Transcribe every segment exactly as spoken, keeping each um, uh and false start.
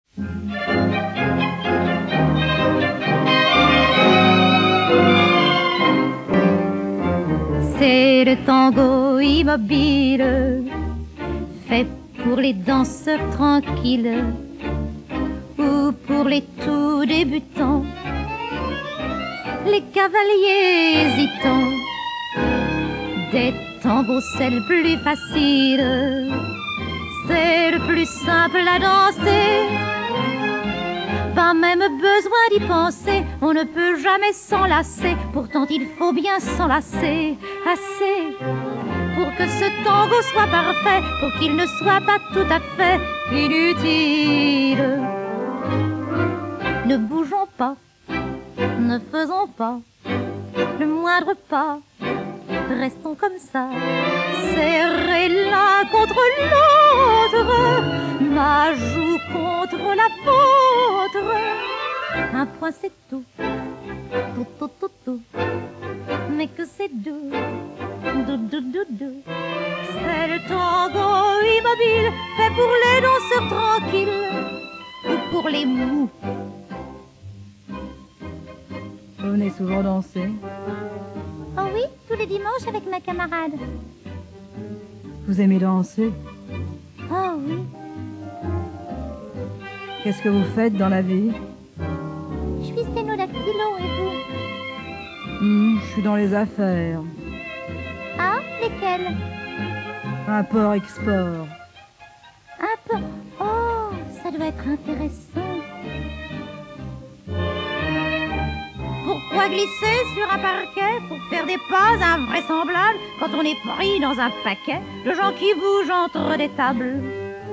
C'est le tango immobile, fait pour les danseurs tranquilles ou pour les tout débutants, les cavaliers hésitants. Des tangos, c'est le plus facile, c'est le plus simple à danser. Pas même besoin d'y penser, on ne peut jamais s'enlacer. Pourtant il faut bien s'enlacer assez pour que ce tango soit parfait, pour qu'il ne soit pas tout à fait inutile. Ne bougeons pas, ne faisons pas le moindre pas, restons comme ça, serrés l'un contre l'autre, ma joue contre la vôtre. Un point c'est tout, tout, tout, tout, tout, mais que c'est doux, doux, doux, doux, doux. C'est le tango immobile, fait pour les danseurs tranquilles ou pour les mous. Vous venez souvent danser? Oh oui, tous les dimanches avec ma camarade. Vous aimez danser? Oh oui. Qu'est-ce que vous faites dans la vie? Je suis sténodactylo, et vous? Hmm, je suis dans les affaires. Ah, lesquelles? Import-export. Un peu. Oh, ça doit être intéressant. Pourquoi glisser sur un parquet pour faire des pas invraisemblables quand on est pris dans un paquet de gens qui bougent entre des tables?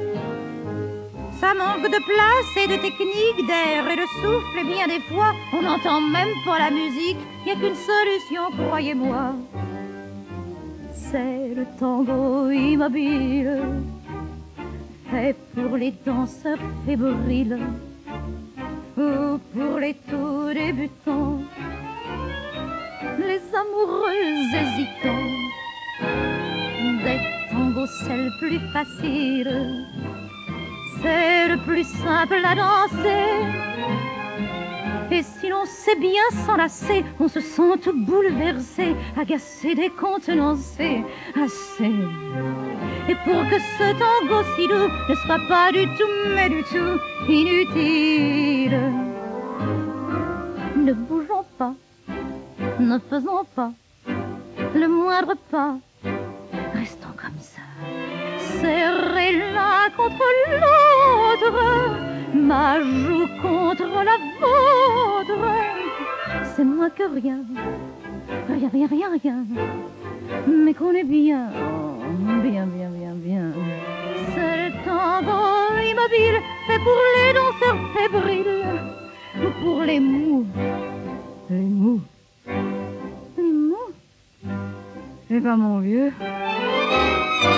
Ça manque de place et de technique, d'air et de souffle, et bien des fois on n'entend même pas la musique. Y a qu'une solution, croyez-moi, c'est le tango immobile, fait pour les danseurs fébriles ou pour les tout débutants, les amoureux hésitants. Des tangos, c'est le plus facile, c'est le plus simple à danser. Et si l'on sait bien s'enlacer, on se sent tout bouleversé, agacé, décontenancé, assez. Et pour que ce tango si doux ne soit pas du tout, mais du tout inutile, ne bougeons pas, ne faisons pas le moindre pas, restons comme ça, serrés l'un contre l'autre, ma joue contre la vôtre. C'est moins que rien, rien, rien, rien, rien, mais qu'on est bien, bien, bien, bien, bien. C'est le tango immobile, fait pour les danseurs fébriles ou pour les mous. Les mous? Les mous? Eh ben mon vieux,